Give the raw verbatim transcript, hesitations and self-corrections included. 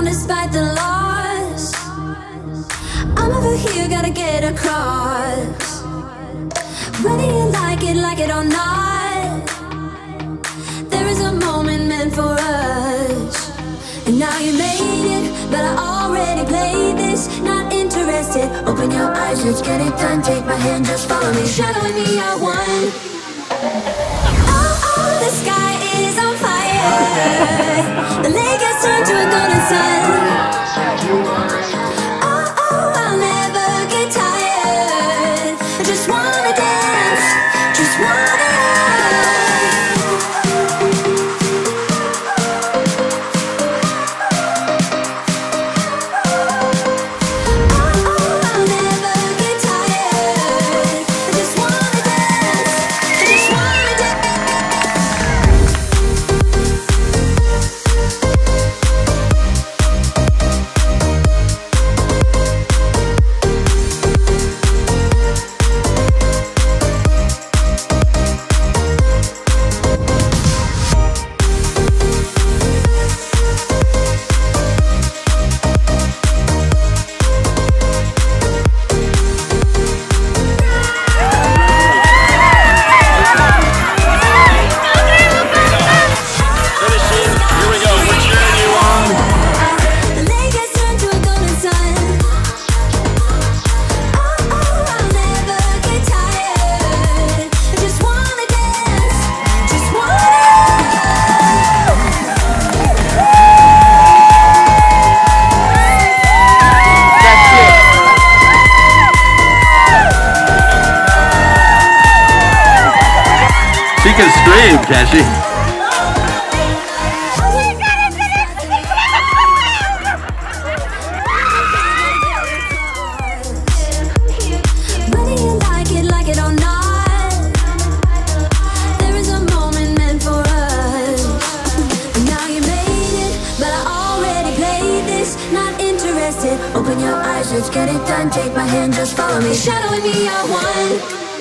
despite the loss. I'm over here, gotta get across. Whether you like it, like it or not, there is a moment meant for us. And now you made it, but I already played this. Not interested, open your eyes, let's get it done. Take my hand, just follow me, shadowing me, I won. Oh, oh, the sky is on fire. The lake has turned to a golden sun. Oh, oh, I'll never get tired. I just wanna dance, just wanna. She can scream, can she? Whether you like it, like it or not, there is a moment meant for us. And now you made it, but I already played this. Not interested, open your eyes, let's get it done. Take my hand, just follow me, shadowing me, I won.